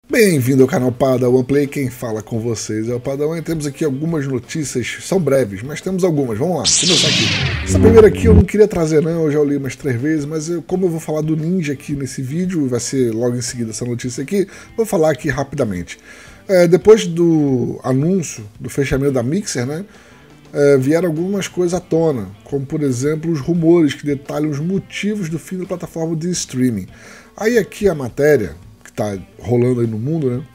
Bem-vindo ao canal Padawan Play, quem fala com vocês é o Padawan e temos aqui algumas notícias, são breves, mas temos algumas, vamos lá, começar aqui. Essa primeira aqui eu não queria trazer não, eu já li umas 3 vezes, mas como eu vou falar do Ninja aqui nesse vídeo, vai ser logo em seguida essa notícia aqui, vou falar aqui rapidamente. Depois do anúncio do fechamento da Mixer, né, vieram algumas coisas à tona, como por exemplo os rumores que detalham os motivos do fim da plataforma de streaming. Aí aqui a matéria tá rolando aí no mundo, né?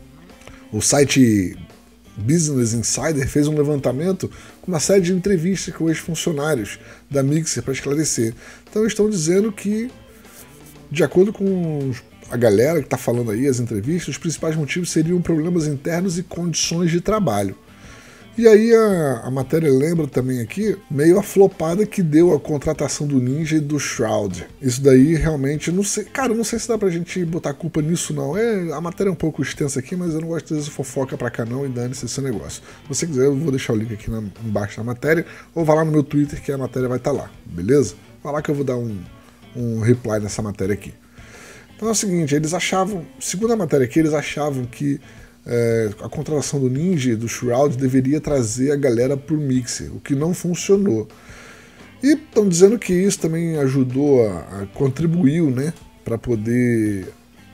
O site Business Insider fez um levantamento com uma série de entrevistas com ex-funcionários da Mixer para esclarecer. Então eles estão dizendo que, de acordo com a galera que está falando aí, as entrevistas, os principais motivos seriam problemas internos e condições de trabalho. E aí a matéria lembra também aqui, meio a flopada que deu a contratação do Ninja e do Shroud. Isso daí realmente, não sei, cara, não sei se dá pra gente botar culpa nisso não. A matéria é um pouco extensa aqui, mas eu não gosto de fazer fofoca pra cá não e dane-se esse negócio. Se você quiser, eu vou deixar o link aqui embaixo da matéria, ou vá lá no meu Twitter que a matéria vai estar lá, beleza? Vai lá que eu vou dar um reply nessa matéria aqui. Então é o seguinte, eles achavam, segundo a matéria aqui, eles achavam que a contratação do Ninja e do Shroud deveria trazer a galera pro Mixer, o que não funcionou. E estão dizendo que isso também ajudou contribuiu, né, para poder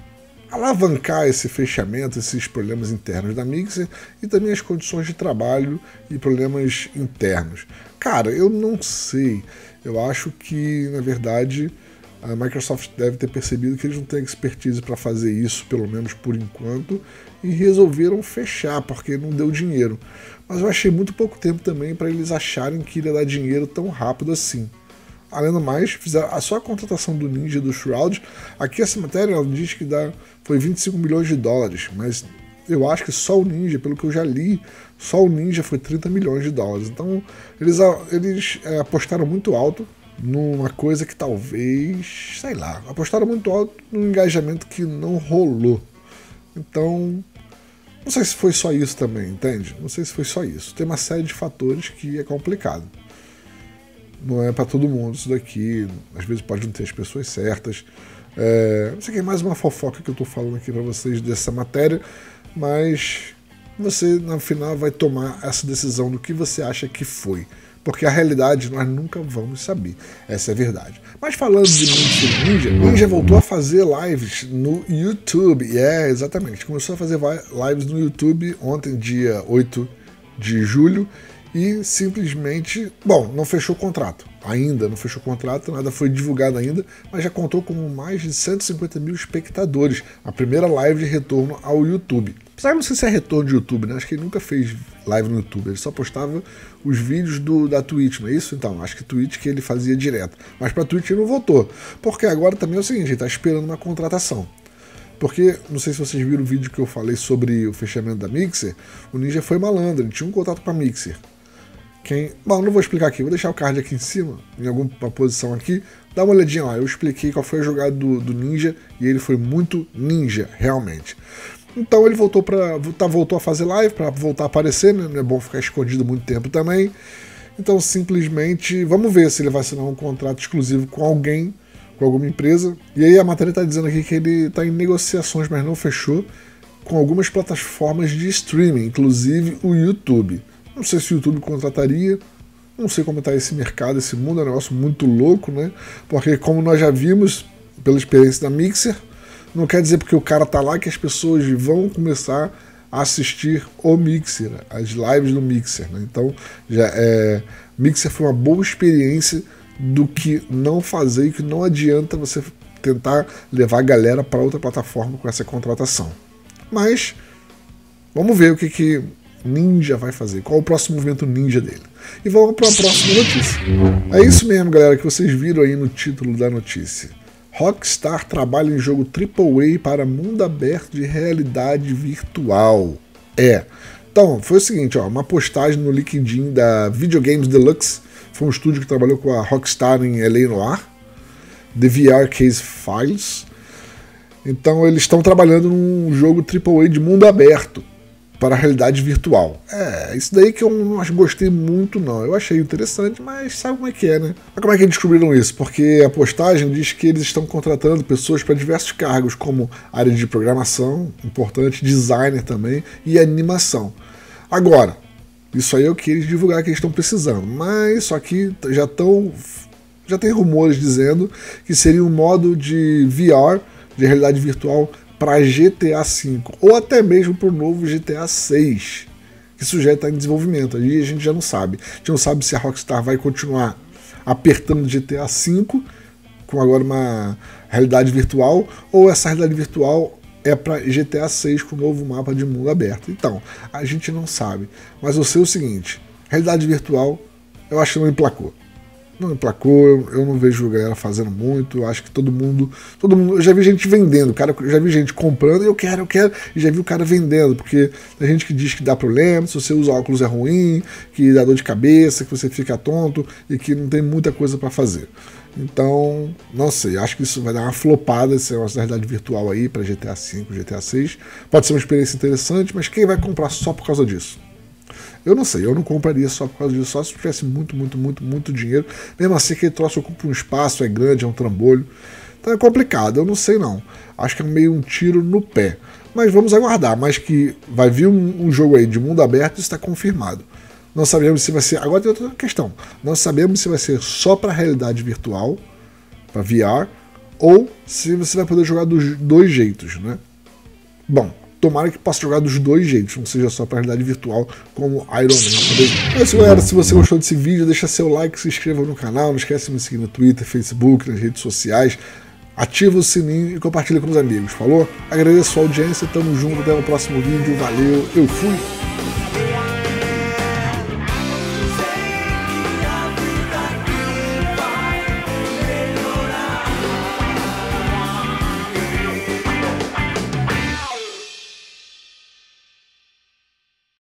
alavancar esse fechamento, esses problemas internos da Mixer e também as condições de trabalho e problemas internos. Cara, eu não sei, eu acho que na verdade a Microsoft deve ter percebido que eles não têm expertise para fazer isso, pelo menos por enquanto, e resolveram fechar, porque não deu dinheiro. Mas eu achei muito pouco tempo também para eles acharem que iria dar dinheiro tão rápido assim. Além do mais, fizeram só a contratação do Ninja e do Shroud. Aqui essa matéria ela diz que foi 25 milhões de dólares, mas eu acho que só o Ninja, pelo que eu já li, só o Ninja foi 30 milhões de dólares. Então eles apostaram muito alto numa coisa que talvez, sei lá, apostaram muito alto num engajamento que não rolou. Então, não sei se foi só isso também, entende? Não sei se foi só isso. Tem uma série de fatores que é complicado. Não é para todo mundo isso daqui, às vezes pode não ter as pessoas certas. Não sei que é mais uma fofoca que eu tô falando aqui para vocês dessa matéria, mas você, no final, vai tomar essa decisão do que você acha que foi. Porque a realidade nós nunca vamos saber. Essa é a verdade. Mas falando de Ninja, Ninja voltou a fazer lives no YouTube. Exatamente. Começou a fazer lives no YouTube ontem, dia 8 de julho. E simplesmente, bom, não fechou o contrato. Ainda não fechou o contrato, nada foi divulgado ainda, mas já contou com mais de 150 mil espectadores. A primeira live de retorno ao YouTube. Apesar, não sei se é retorno de YouTube, né? Acho que ele nunca fez live no YouTube, ele só postava os vídeos da Twitch, não é isso? Então, acho que Twitch que ele fazia direto. Mas pra Twitch ele não voltou. Porque agora também é o seguinte, ele tá esperando uma contratação. Porque, não sei se vocês viram o vídeo que eu falei sobre o fechamento da Mixer, o Ninja foi malandro, ele tinha um contato com a Mixer. Bom, não vou explicar aqui, vou deixar o card aqui em cima, em alguma posição aqui, dá uma olhadinha lá, eu expliquei qual foi a jogada do Ninja, e ele foi muito ninja, realmente. Então ele voltou a fazer live, para voltar a aparecer, né? Não é bom ficar escondido muito tempo também. Então simplesmente, vamos ver se ele vai assinar um contrato exclusivo com alguém, com alguma empresa. E aí a matéria está dizendo aqui que ele está em negociações, mas não fechou, com algumas plataformas de streaming, inclusive o YouTube. Não sei se o YouTube contrataria, não sei como está esse mercado, esse mundo, é um negócio muito louco, né? Porque como nós já vimos, pela experiência da Mixer, não quer dizer porque o cara tá lá que as pessoas vão começar a assistir o Mixer, as lives do Mixer, né? Então, Mixer foi uma boa experiência do que não fazer e que não adianta você tentar levar a galera para outra plataforma com essa contratação. Mas, vamos ver o que Ninja vai fazer, qual é o próximo movimento ninja dele. E vamos para a próxima notícia. É isso mesmo, galera, que vocês viram aí no título da notícia. Rockstar trabalha em jogo AAA para mundo aberto de realidade virtual. Então, foi o seguinte, uma postagem no LinkedIn da Videogames Deluxe, foi um estúdio que trabalhou com a Rockstar em L.A. Noire, The VR Case Files. Então, eles estão trabalhando num jogo AAA de mundo aberto. para a realidade virtual. Isso daí que eu não gostei muito não. Eu achei interessante, mas sabe como é que é, né? Mas como é que eles descobriram isso? Porque a postagem diz que eles estão contratando pessoas para diversos cargos, como área de programação, importante, designer também, e animação. Agora, isso aí é o que eles divulgaram que eles estão precisando, mas só que já tem rumores dizendo que seria um modo de VR, de realidade virtual, para GTA V, ou até mesmo para o novo GTA 6, que isso já está em desenvolvimento. Aí a gente já não sabe. A gente não sabe se a Rockstar vai continuar apertando GTA V, com agora uma realidade virtual, ou essa realidade virtual é para GTA 6 com o novo mapa de mundo aberto. Então, a gente não sabe. Mas eu sei o seguinte, realidade virtual, eu acho que não emplacou. Não emplacou, eu não vejo a galera fazendo muito, eu acho que todo mundo, eu já vi gente vendendo, cara, já vi gente comprando, eu quero, e já vi o cara vendendo, porque tem gente que diz que dá problema, se você usa óculos é ruim, que dá dor de cabeça, que você fica tonto e que não tem muita coisa para fazer. Então, não sei, acho que isso vai dar uma flopada, esse negócio da realidade virtual aí para GTA V, GTA 6. Pode ser uma experiência interessante, mas quem vai comprar só por causa disso? Eu não sei, eu não compraria só por causa disso, só se tivesse muito dinheiro. Mesmo assim, aquele troço ocupa um espaço, é grande, é um trambolho. Então é complicado, eu não sei não. Acho que é meio um tiro no pé. Mas vamos aguardar, mas que vai vir um jogo aí de mundo aberto, isso está confirmado. Não sabemos se vai ser... Agora tem outra questão. Não sabemos se vai ser só para realidade virtual, para VR, ou se você vai poder jogar dos dois jeitos, né? Bom, tomara que possa jogar dos dois jeitos, não seja só para realidade virtual como Iron Man. Mas galera, se você gostou desse vídeo, deixa seu like, se inscreva no canal, não esquece de me seguir no Twitter, Facebook, nas redes sociais, ativa o sininho e compartilha com os amigos, falou? Agradeço a sua audiência, tamo junto, até o próximo vídeo, valeu, eu fui!